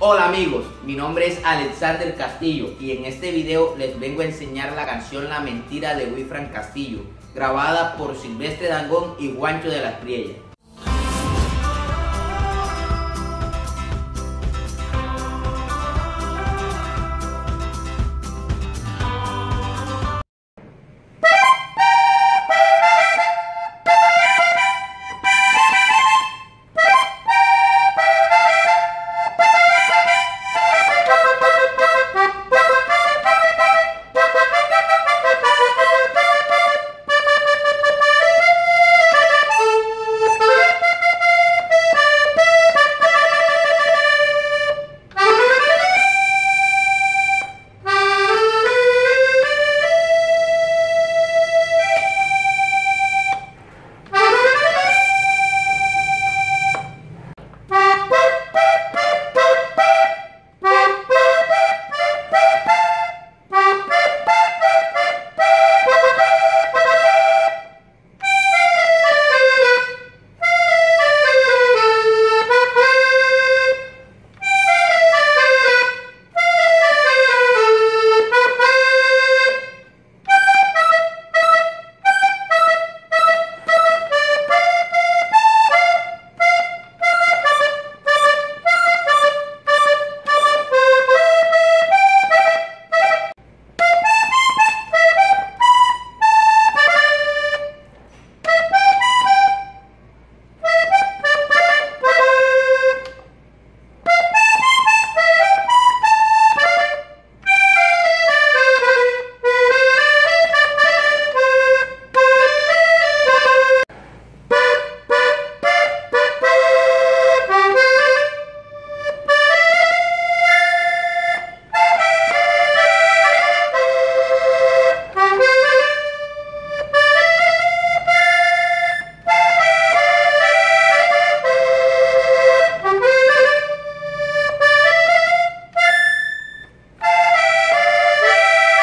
Hola amigos, mi nombre es Alexander Castillo y en este video les vengo a enseñar la canción La Mentira de Wilfran Castillo, grabada por Silvestre Dangond y Juancho de las Priellas.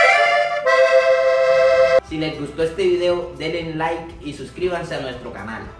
Si les gustó este video, denle like y suscríbanse a nuestro canal.